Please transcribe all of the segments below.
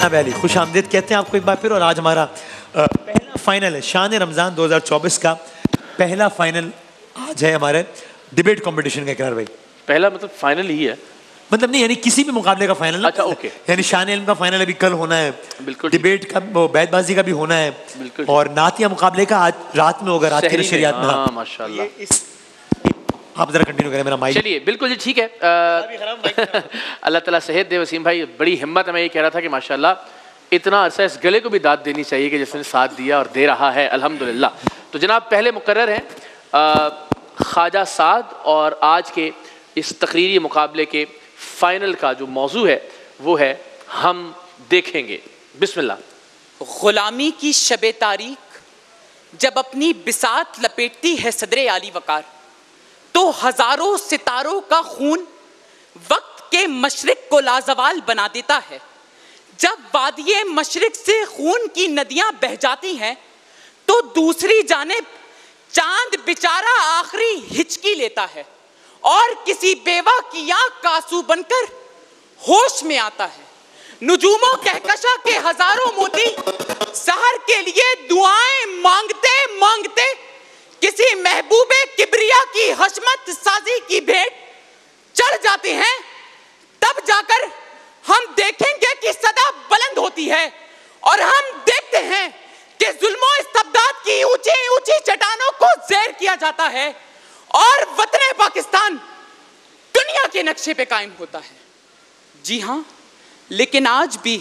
जनाब अली, खुश आमदीद कहते हैं आपको एक बार फिर। और आज हमारा पहला फाइनल है, शान रमज़ान 2024 का पहला फाइनल आज है हमारे डिबेट कंपटीशन का। इकरार भाई, पहला मतलब फाइनल ही है? मतलब नहीं, यानी किसी भी मुकाबले का फाइनल। अच्छा, ओके। यानी शान इल्म का फाइनल अभी कल होना है, बिल्कुल। डिबेट का बैतबाजी का भी होना है, बिल्कुल। और नातिया मुकाबले का आज रात में होगा, रात की नशरियात में। हाँ, माशाल्लाह। आप जरा कंटिन्यू करें मेरा माइक। चलिए, बिल्कुल जी, ठीक है। अल्लाह ताला सेहत दे वसीम भाई, बड़ी हिम्मत है। मैं ये कह रहा था कि माशाल्लाह इतना अरसा इस गले को भी दाद देनी चाहिए कि जिसने साथ दिया और दे रहा है, अल्हम्दुलिल्लाह। तो जनाब पहले मुकर्रर हैं ख्वाजा साद, और आज के इस तकरीरी मुकाबले के फाइनल का जो मौजू है वो है हम देखेंगे। बिस्मिल्लाह। गुलामी की शबे तारीख जब अपनी बिसात लपेटती है सदरे आली वकार, तो हजारों सितारों का खून वक्त के मशरिक को लाजवाल बना देता है। जब वादिये मशरिक से खून की नदियां बह जाती हैं, तो दूसरी जानिब चांद बेचारा आखिरी हिचकी लेता है और किसी बेवा की आंख का आंसू बनकर होश में आता है। नुजूमों कहकशा के हजारों मोती सहर के लिए दुआएं मांगते मांगते किसी महबूबे किबरिया की हशमत साजी की भेंट चढ़ जाते हैं। तब जाकर हम देखेंगे कि सदा बुलंद होती है, और हम देखते हैं कि जुल्मों इस्तबदाद की ऊंची ऊंची चट्टानों को ज़ेर किया जाता है और वतन पाकिस्तान दुनिया के नक्शे पे कायम होता है। जी हाँ, लेकिन आज भी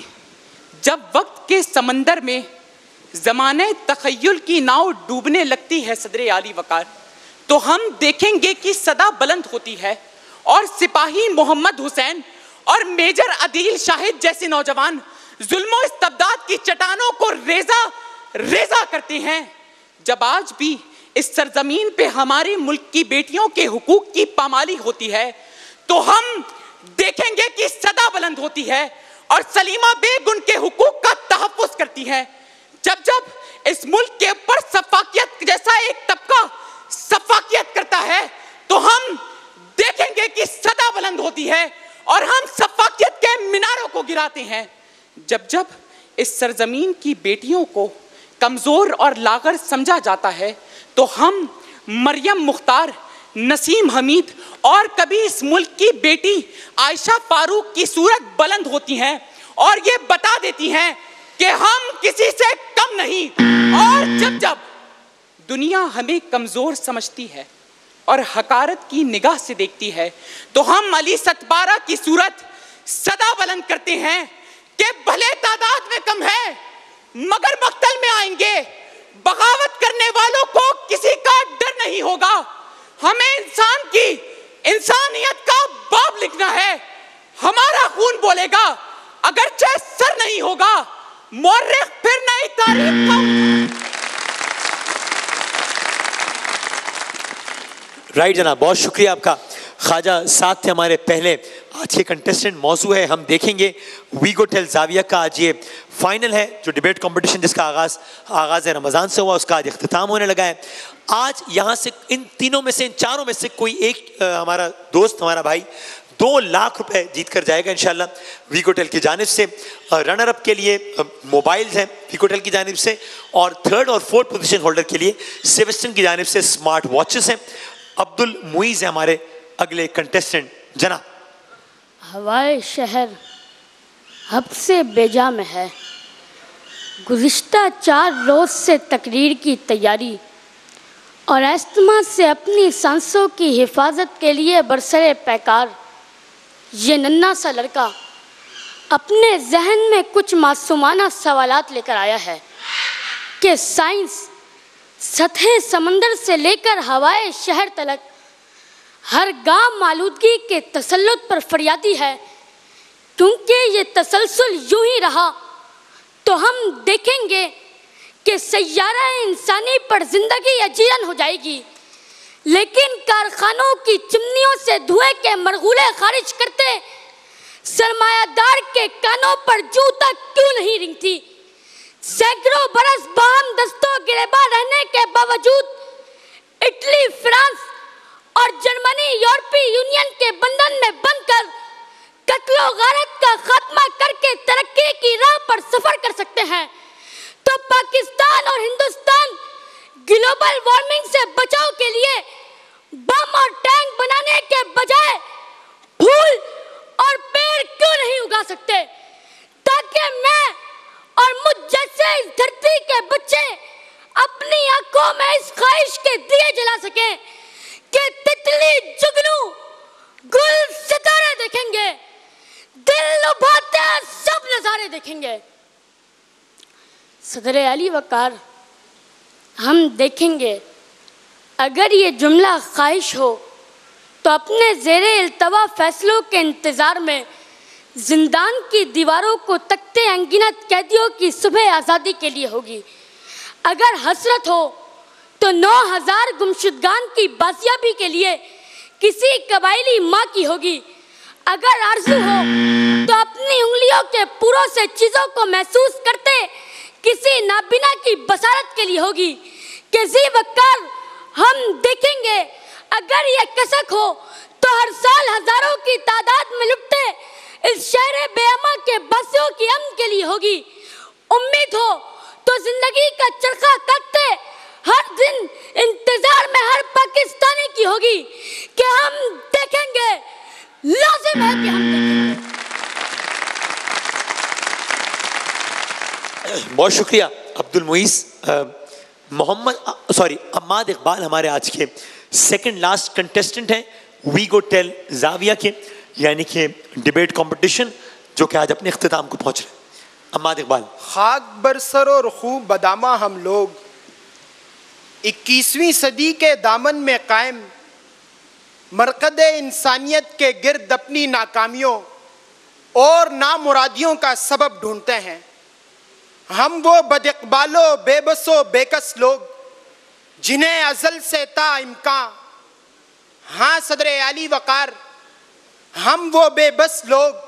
जब वक्त के समंदर में ज़माने तखय्युल की नाव डूबने लगती है सदरे आली वकार, तो हम देखेंगे कि सदा बुलंद होती है और सिपाही मोहम्मद हुसैन और मेजर अदील शाहिद जैसे नौजवान जुल्मों इस्तबदाद की चट्टानों को रेजा रेजा करते हैं। जब आज भी इस सरजमीन पे हमारे मुल्क की बेटियों के हुकूक की पामाली होती है, तो हम देखेंगे कि सदा बुलंद होती है और सलीमा बेग उनके हुकूक का तहफ़्फ़ुज़ करती है। जब जब इस मुल्क के ऊपर सफाकियत जैसा एक तबका सफाकियत करता है, तो हम देखेंगे कि सदा बुलंद होती है और हम सफाकियत के मीनारों को गिराते हैं। जब जब इस सरजमीन की बेटियों को कमज़ोर और लागर समझा जाता है, तो हम मरियम मुख्तार, नसीम हमीद और कभी इस मुल्क की बेटी आयशा फारूक की सूरत बुलंद होती हैं और ये बता देती हैं कि हम किसी से कम नहीं। और जब जब दुनिया हमें कमज़ोर समझती है और हकारत की निगाह से देखती है, तो हम अली सतबारा की सूरत सदा बुलंद करते हैं कि भले तादाद में कम है मगर मक्तल में आएंगे। बगावत करने वालों को किसी का डर नहीं होगा। हमें इंसान की इंसानियत का बाब लिखना है। हमारा खून बोलेगा अगरचे सर नहीं होगा। मौर्रिख फिर नई तारीख का। राइट जनाब, बहुत शुक्रिया आपका। ख्वाजा साथ थे हमारे पहले आज के कंटेस्टेंट। मौजू है हम देखेंगे। वी गो टेल जाविया का आज ये फाइनल है, जो डिबेट कंपटीशन जिसका आगाज़ रमज़ान से हुआ, उसका आज इख्तिताम होने लगा है। आज यहाँ से इन तीनों में से, इन चारों में से कोई एक हमारा दोस्त, हमारा भाई 2 लाख रुपए जीत कर जाएगा इंशाल्लाह वीकोटेल की जानिब से। रनर अप के लिए मोबाइल्स हैं वीकोटेल की जानिब से, और 3rd और 4th पोजीशन होल्डर के लिए सेवेस्टन की जानिब से स्मार्ट वॉचेस हैं। अब्दुल मुईज़ है हमारे अगले कंटेस्टेंट। जनाब। हवाए शहर हब से बेजा में है। गुज़िश्ता 4 रोज़ से तकरीर की तैयारी और अस्थमा से अपनी सांसों की हिफाजत के लिए बरसरे पैकार ये नन्हा सा लड़का अपने जहन में कुछ मासूमाना सवालात लेकर आया है कि साइंस सतह समंदर से लेकर हवाए शहर तलक हर गांव आलूदगी के तसल्लुत पर फरियादी है। क्योंकि ये तसलसल यूं ही रहा तो हम देखेंगे कि सैयारा इंसानी पर जिंदगी अजीरन हो जाएगी। लेकिन कारखानों की चिमनियों से धुएं के मरगुले खारिज करते सरमायादार के कानों पर जू तक क्यों नहीं रिंगती। सैकड़ों बरस बाहम दस्तों गिरेबान रहने के बावजूद इटली, फ्रांस और जर्मनी यूरोपीय यूनियन के बंधन में बनकर कत्लो गारत का खात्मा करके तरक्की की राह पर सफर कर सकते हैं, तो पाकिस्तान और हिंदुस्तान ग्लोबल वार्मिंग से बचाव के लिए बम और टैंक बनाने के बजाय फूल और पेड़ क्यों नहीं उगा सकते, ताकि मैं और मुझ जैसे इस धरती के बच्चे अपनी आंखों में इस ख्वाहिश के दिए जला सकें कि तितली, जुगनू, गुल, सितारे देखेंगे, दिल लुभाते सब नजारे देखेंगे। सदर अली वकार, हम देखेंगे अगर ये जुमला ख्वाहिश हो तो अपने ज़ेरे इल्तवा फैसलों के इंतज़ार में जिंदान की दीवारों को तकते अंगिनत कैदियों की सुबह आज़ादी के लिए होगी। अगर हसरत हो तो 9000 गुमशुदगान की बाजियाबी के लिए किसी कबायली माँ की होगी। अगर आरज़ू हो तो अपनी उंगलियों के पुरों से चीज़ों को महसूस करते किसी नाबिना की बसारत के लिए होगी कि जी वक्कार, हम देखेंगे अगर ये कसक हो तो हर साल हजारों की तादाद में लुटते इस शहर बेअमा के बसियों की अमन के लिए होगी। उम्मीद हो तो जिंदगी का चरखा काटते हर दिन इंतजार में हर पाकिस्तानी की होगी कि हम देखेंगे, लाजिम है कि हम देखेंगे। बहुत शुक्रिया अब्दुल मुईस। अम्माद इकबाल हमारे आज के सेकंड लास्ट कंटेस्टेंट हैं वी गो टेल जाविया के, यानी कि डिबेट कंपटीशन जो कि आज अपने इख्तिताम को पहुंच रहे हैं। अम्माद इकबाल। खाक बरसर और खूब बदामा हम लोग 21वीं सदी के दामन में कायम मरकद इंसानियत के गिर्द अपनी नाकामियों और नामुरादियों का सबब ढूंढते हैं। हम वो बदइक़बालो, बेबसो, बेकस लोग जिन्हें अज़ल से था इम्कान, हाँ सदरे आली वकार, हम वो बेबस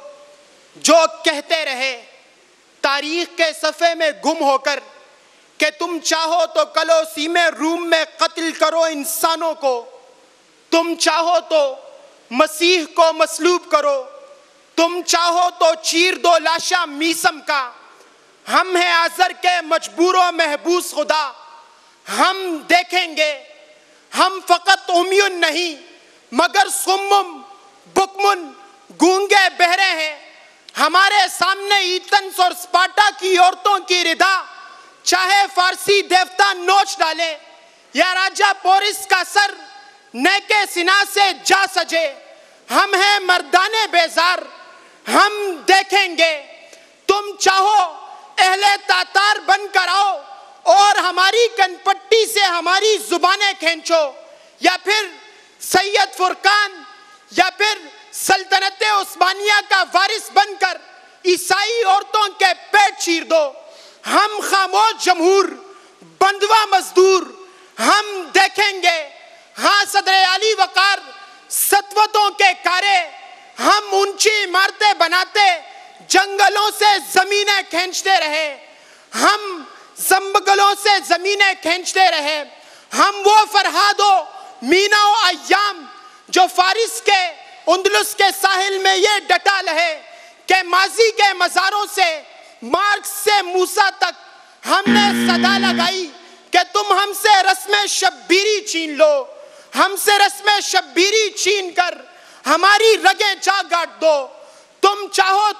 लोग जो कहते रहे तारीख के सफ़े में गुम होकर कि तुम चाहो तो कलोसी में रूम में कत्ल करो इंसानों को, तुम चाहो तो मसीह को मसलूब करो, तुम चाहो तो चीर दो लाशा मीसम का। हम हैं आज़र के मजबूरों महबूस खुदा, हम देखेंगे। हम फ़कत उम्युन नहीं मगर सुम्मुम बुकमुन गूंगे बहरे हैं। हमारे सामने ईथन्स और स्पार्टा की औरतों की रिदा चाहे फारसी देवता नोच डाले या राजा पोरिस का सर नेके सिना से जा सजे। हम हैं मर्दाने बेजार, हम देखेंगे। तुम चाहो अहले तातार बन कर आओ और हमारी कनपट्टी से हमारी जुबानें खींचो, या फिर सैयद फुरकान या फिर सल्तनत उस्मानिया का वारिस बनकर ईसाई औरतों के पेट चीर दो। हम खामोश जमहूर, बंधवा मजदूर, हम देखेंगे। हाँ सदर आली वकार, सतवतों के कारे, हम ऊंची इमारतें बनाते जंगलों से जमीनें खींचते रहे, हम जंगलों से जमीनें खींचते रहे। हम वो फरहादो मीना अय्याम जो फारिस के उंदलुस के साहिल में ये डटा रहे कि माजी के मज़ारों से मार्क्स से मूसा तक हमने सदा लगाई कि तुम हमसे रस्म शब्बीरी छीन लो, हमसे रस्म शब्बीरी छीन कर हमारी रगें चा गाट दो। तुम चाहो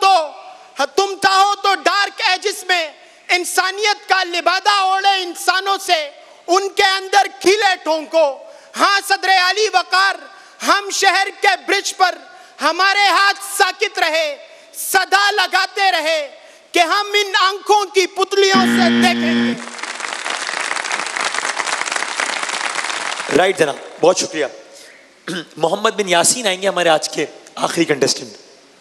तो डार्क एजिस में इंसानियत का लिबादा ओढ़े इंसानों से उनके अंदर खिले ठोंको। हाँ सदरे आली वकार, हम शहर के ब्रिज पर हमारे हाथ साकित रहे, सदा लगाते रहे कि हम इन आंखों की पुतलियों से देखेंगे। राइट जनाब, बहुत शुक्रिया। मोहम्मद बिन यासीन आएंगे हमारे आज के आखिरी कंटेस्टेंट।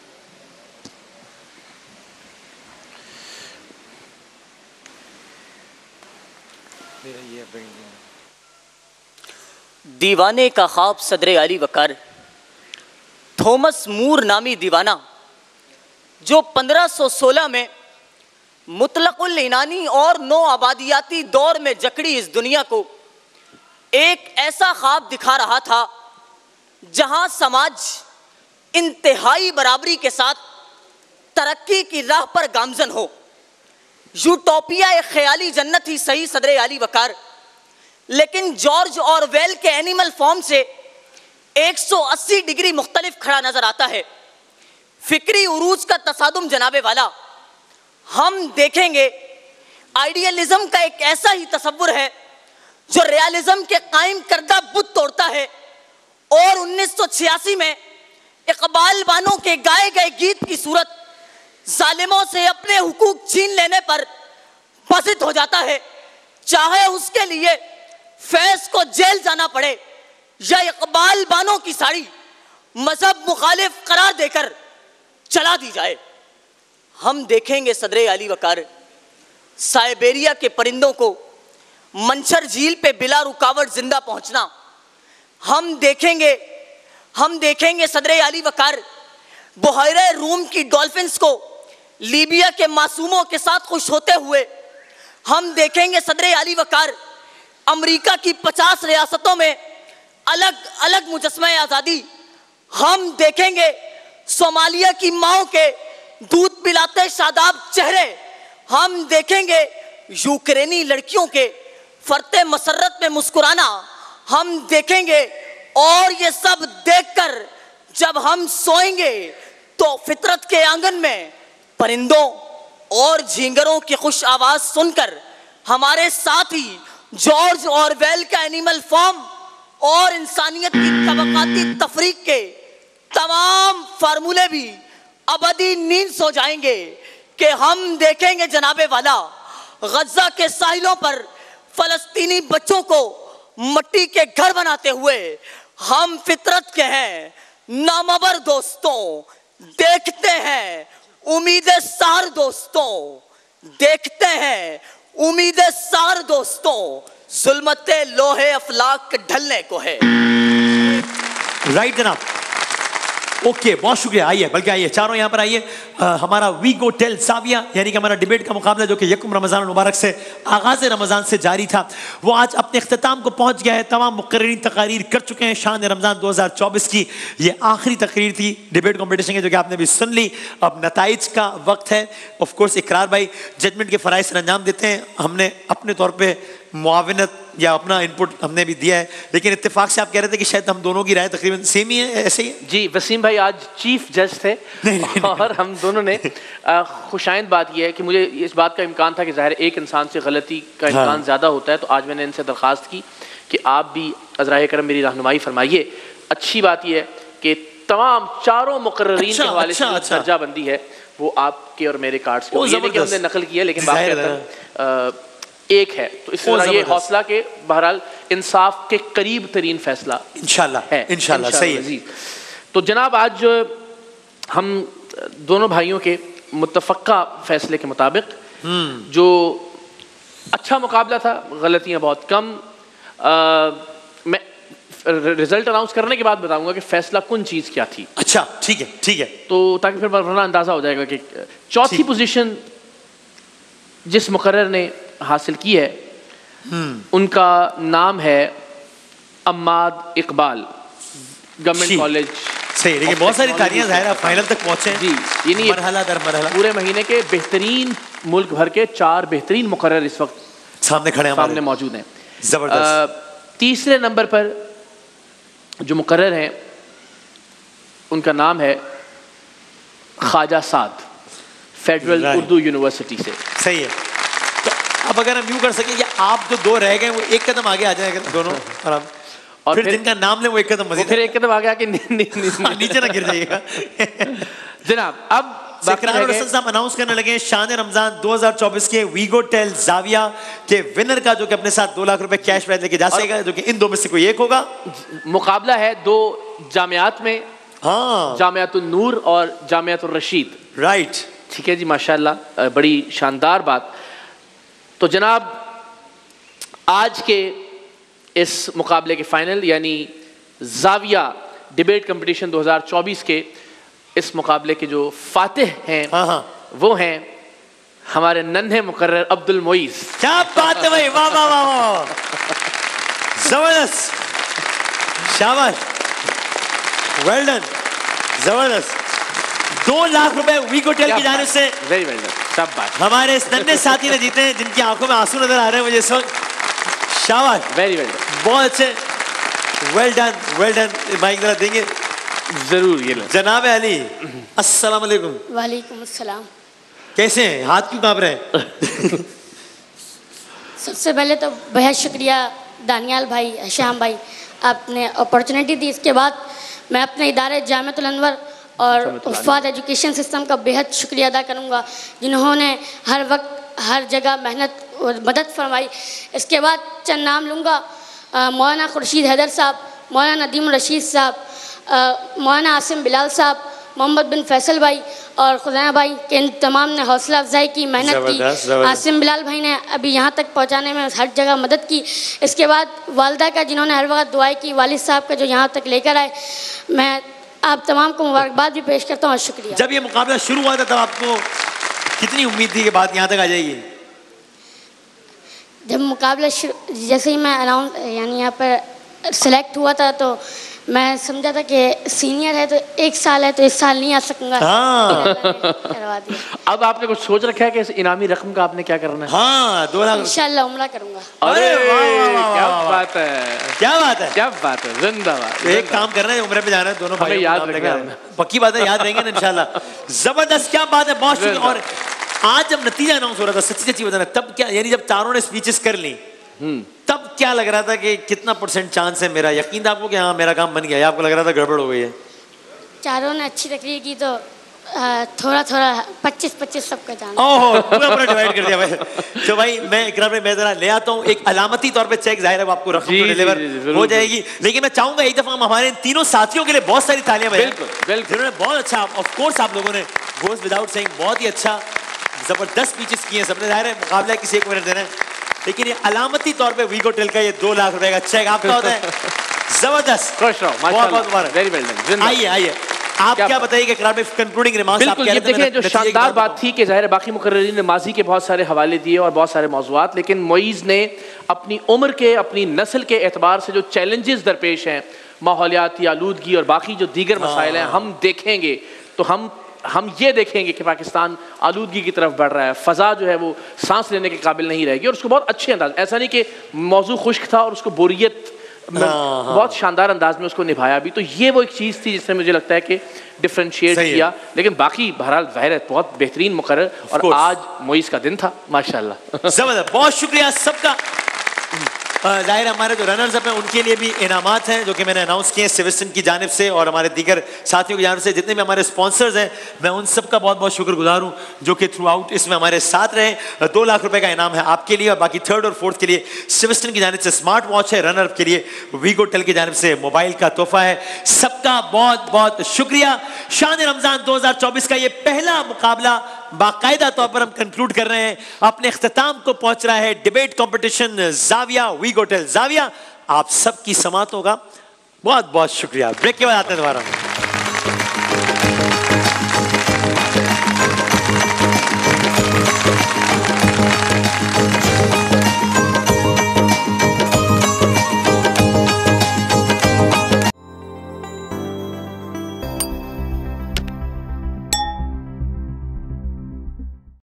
दीवाने का ख्वाब सदरे अली वकार, थॉमस मूर नामी दीवाना जो 1516 में मुतलकुल इनानी और नो आबादियाती दौर में जकड़ी इस दुनिया को एक ऐसा ख्वाब दिखा रहा था जहां समाज इंतहाई बराबरी के साथ तरक्की की राह पर गामजन हो। यूटोपिया एक ख्याली जन्नत ही सही सदरे आली वकार, लेकिन जॉर्ज ऑरवेल के एनिमल फॉर्म से 180 डिग्री मुख्तलिफ खड़ा नजर आता है। फिक्री उरूज का तसादुम जनाबे वाला। हम देखेंगे आइडियलिज्म का एक ऐसा ही तसव्वुर है जो रियलिज्म के कायम करदा बुत तोड़ता है, और 1986 में इकबाल बानो के गाए गए गीत की सूरत जालिमों से अपने हुकूक छीन लेने पर बसित हो जाता है, चाहे उसके लिए फैज को जेल जाना पड़े या इकबाल बानो की साड़ी मजहब मुखालिफ करार देकर चला दी जाए। हम देखेंगे सदरे आली वकार साइबेरिया के परिंदों को मंछर झील पे बिला रुकावट जिंदा पहुंचना। हम देखेंगे सदरे आली वकार बुहैरे रूम की डॉल्फिन्स को लीबिया के मासूमों के साथ खुश होते हुए। हम देखेंगे सदरे आली वकार अमेरिका की 50 रियासतों में अलग अलग मुजस्मे आज़ादी। हम देखेंगे सोमालिया की माओ के दूध पिलाते शादाब चेहरे। हम देखेंगे यूक्रेनी लड़कियों के फरते मसरत में मुस्कुराना। हम देखेंगे, और ये सब देखकर जब हम सोएंगे तो फितरत के आंगन में परिंदों और झींगरों की खुश आवाज सुनकर हमारे साथ ही जॉर्ज ऑरवेल का एनिमल फॉर्म और इंसानियत की तबकाती तफरीक के तमाम फार्मूले भी अबदी नींद सो जाएंगे कि हम देखेंगे जनाबे वाला गजा के साहिलों पर फलस्तीनी बच्चों को मट्टी के घर बनाते हुए। हम फितरत के हैं नामवर दोस्तों, देखते हैं उम्मीदें सार दोस्तों, देखते हैं उम्मीदें सार दोस्तों, जुल्मते लोहे अफलाक ढलने को है। राइट जनाब, ओके, बहुत शुक्रिया। आइए, बल्कि आइए चारों यहाँ पर आइए। हमारा वी गो टेल जाविया यानी कि हमारा डिबेट का मुकाबला जो कि यकुम रमज़ान मुबारक से आगाज़ रमज़ान से जारी था, वो आज अपने इख्तिताम को पहुँच गया है। तमाम मुकर्रीरीन तकारीर कर चुके हैं। शान रमज़ान 2024 की ये आखिरी तकरीर थी डिबेट कॉम्पिटिशन की, जो कि आपने भी सुन ली। अब नताइज का वक्त है। ऑफ कोर्स इकरार भाई जजमेंट के फ़राइज़ से अंजाम देते हैं। हमने अपने तौर पर मुआविनत या अपना इनपुट हमने भी दिया है, लेकिन इत्तेफाक से आप कह रहे थे कि शायद हम दोनों की राय तकरीबन सेम ही है, ऐसे ही? जी, वसीम भाई आज चीफ जज थे और हम दोनों ने खुशाइंद बात यह है कि मुझे इस बात का इम्कान था कि ज़ाहिर एक इंसान से गलती का इम्कान ज़्यादा होता है, तो आज मैंने इनसे दरख्वास्त की कि आप भी अज़राए करम मेरी रहनुमाई फरमाइए। अच्छी बात यह है कि तमाम चारों मुकर्रीरीन के हवाले से दर्जा बंदी है वो आपके और मेरे कार्ड्स के, ये नहीं कि हमने नकल किया, लेकिन बात एक है, तो इस तरह ये हौसला के बहरहाल इंसाफ के करीब तरीन फैसला इंशाल्लाह है। इंशाल्लाह सही है। तो जनाब आज हम दोनों भाइयों के मुत्तफ़क़ा फैसले के मुताबिक जो अच्छा मुकाबला था, गलतियां बहुत कम। मैं रिजल्ट अनाउंस करने के बाद बताऊंगा कि फैसला कौन चीज़ क्या थी। अच्छा, ठीक है, ठीक है, तो ताकि फिर वरना अंदाज़ा हो जाएगा कि चौथी पोजीशन जिस मुकर्रर ने हासिल की है उनका नाम है अम्माद इकबाल, गवर्नमेंट कॉलेज। सही, लेकिन बहुत सारी तालियां ज़ाहिर फाइनल तक पहुंचे जी। यानी मरहला दर मरहला पूरे महीने के बेहतरीन मुल्क भर के 4 बेहतरीन मुकर्रर इस वक्त सामने खड़े सामने मौजूद हैं। जबरदस्त। तीसरे नंबर पर जो मुकर्रर हैं उनका नाम है ख्वाजा साद, फेडरल उर्दू यूनिवर्सिटी से। सही है। तो अब अगर हम यूं कर सकें कि आप जो दो रह गए वो एक कदम आगे आ जाएगा दोनों, और फिर जिनका नाम ले वो एक कदम मज़ीद, फिर एक कदम आगे आके नीचे ना गिर जाइएगा। जनाब अब इकरार और हसन साहब अनाउंस करने लगे शान रमजान 2024 के वीगो टेल जाविया के विनर का, जो कि अपने साथ 2 लाख रुपए कैश प्राइज लेके जा सकेगा, जो कि इन दो में से कोई एक होगा। मुकाबला है 2 जामियात में, हाँ, जामियातुन नूर और जामियातुर रशीद। राइट, ठीक है जी, माशाल्लाह, बड़ी शानदार बात। तो जनाब आज के इस मुकाबले के फाइनल यानी जाविया डिबेट कंपटीशन 2024 के इस मुकाबले के जो फातिह हैं, वो हैं हमारे नन्हे मुकर्रर अब्दुल मोइज। क्या बात है भाई, वाह वाह वाह वाह, जबरदस्त, शाबाश, वेल डन, जबरदस्त। 2 लाख रुपए वीगो टेल की जानिब से वेरी वेल डन, शाबाश, हमारे इस नन्हे साथी ने जीते हैं, जिनकी आंखों में आंसू नजर आ रहे हैं मुझे इस वक्त। शाबाश, वेरी वेल डन, बहुत अच्छे, well done, well done. Mic जरा देंगे जरूर। ये लो जनाब अली, अस्सलाम वालेकुम। वालेकुम अस्सलाम। कैसे हैं, हाथ क्यों कांप रहे हैं? सबसे पहले तो बेहद शुक्रिया दानियाल भाई, हशाम भाई, आपने अपॉर्चुनिटी दी। इसके बाद मैं अपने इदारे जामिअतुल अनवर और उफ़ाद एजुकेशन सिस्टम का बेहद शुक्रिया अदा करूँगा, जिन्होंने हर वक्त हर जगह मेहनत और मदद फरमाई। इसके बाद चंद नाम लूँगा, मौलाना खुर्शीद हैदर साहब, मौलाना नदीम रशीद साहब, मौलाना आसिम बिलाल साहब, मोहम्मद बिन फैसल भाई और खुदाना भाई के इन तमाम ने हौसला अफजाई की, मेहनत की। आसिम बिलाल भाई ने अभी यहाँ तक पहुँचाने में हर जगह मदद की। इसके बाद वालदा का, जिन्होंने हर वक्त दुआएं की, वालिद साहब का जो यहाँ तक लेकर आए। मैं आप तमाम को मुबारकबाद भी पेश करता हूँ और शुक्रिया। जब ये मुकाबला शुरू हुआ था तब आपको कितनी उम्मीद थी कि बात यहाँ तक आ जाएगी? जब मुकाबला जैसे ही मैं अनाउंस यानी यहाँ पर सेलेक्ट हुआ था तो मैं समझा था कि सीनियर है तो 1 साल है तो इस साल नहीं आ सकूंगा। हाँ। करवा दिया। अब आपने कुछ सोच रखा है कि इस इनामी रकम का आपने क्या करना है? हाँ, 2 लाख। इंशाल्लाह उम्रा करूंगा। अरे वाह वाह वाह, क्या वाह, बात है, क्या बात है, क्या बात है, जिंदाबाद। एक काम करना है, उम्र पे जाना है, दोनों भाई याद रखना, पक्की बात है, याद रहेंगे ना इंशाल्लाह। जबरदस्त, क्या बात है, बहुत शुक्रिया। और आज जब नतीजा अनाउंस हो रहा था, सच्ची सच्ची बताना, तब क्या, यानी जब चारों ने स्पीचेस कर ली तब क्या लग रहा था कि कितना % चांस है मेरा? यकीन था आपको कि हाँ मेरा काम बन गया, या आपको लग रहा था गड़बड़ हो गई है? चारों ने अच्छी तकरीर की तो थोड़ा थोड़ा 25-25 सबका चांस। ओहो, पूरा डिवाइड कर दिया भाई। तो भाई मैं इकराम भाई, मैं जरा ले आता हूँ एक अलामती तौर पे चेक, जाहिर है आपको रकम तो डिलीवर हो जाएगी, लेकिन मैं चाहूंगा एक दफा हम हमारे इन तीनों साथियों के लिए बहुत सारी तालियां बजाएं, जिन्होंने बहुत अच्छा, ऑफ कोर्स आप लोगों ने गोज़ विदाउट सेइंग बहुत ही अच्छा जबरदस्त स्पीचेस किए हैं सबने। जाहिर है मुकाबला किसी एक मिनट देना है, लेकिन ये अलामती तौर पे वीगो टेल का ये 2 लाख रुपए का चेक आपका होता है। जबरदस्त, खुश रहो, माशाल्लाह, वेरी वेल डन। आइए आइए, आप क्या बताइए कंक्लूडिंग रिमार्क्स आप कह रहे थे? देखिए, जो शानदार बात थी कि जाहिर है बाकी मुकर्रिरीन ने माजी के बहुत सारे हवाले दिए और बहुत सारे मौज़ूआत, लेकिन मोईज़ ने अपनी उम्र के, अपनी नस्ल के एतबार से जो चैलेंजेस दरपेश हैं, माहौलियाती आलूदगी और बाकी जो दीगर मसाइल हैं, हम देखेंगे तो हम ये देखेंगे कि पाकिस्तान आलूदगी की तरफ बढ़ रहा है, फ़ज़ा जो है वो सांस लेने के काबिल नहीं रहेगी। और उसको बहुत अच्छे अंदाज, ऐसा नहीं कि मौजू खुश्क था और उसको बोरियत बहुत शानदार अंदाज में उसको निभाया भी। तो ये वो एक चीज़ थी जिसने मुझे लगता है कि डिफ्रेंशिएट किया। लेकिन बाकी बहरहाल ज़ाहिर है बहुत बेहतरीन मुकर्रर, और आज मोइज़ का दिन था माशाल्लाह। जबरदस्त, बहुत शुक्रिया सबका। जाहिर हमारे जो रनर्स अप हैं उनके लिए भी इनामात हैं जो कि मैंने अनाउंस किए सिविस्टन की जानिब से और हमारे दीगर साथियों की जानिब से। जितने भी हमारे स्पॉन्सर्स हैं मैं उन सब का बहुत बहुत शुक्रगुजार हूँ जो कि थ्रू आउट इसमें हमारे साथ रहे। 2 लाख रुपए का इनाम है आपके लिए और बाकी 3rd और 4th के लिए सिविस्टन की जानिब से स्मार्ट वॉच है, रनर अप के लिए वीगो टेल की जानिब से मोबाइल का तोहफा है। सबका बहुत बहुत शुक्रिया। शान रमज़ान 2024 का ये पहला मुकाबला बाकायदा तौर पर हम कंक्लूड कर रहे हैं, अपने इख्तिताम को पहुंच रहा है डिबेट कंपटीशन ज़ाविया वीगो टेल ज़ाविया। आप सबकी समातों का बहुत बहुत शुक्रिया। ब्रेक के बाद आते हैं दोबारा।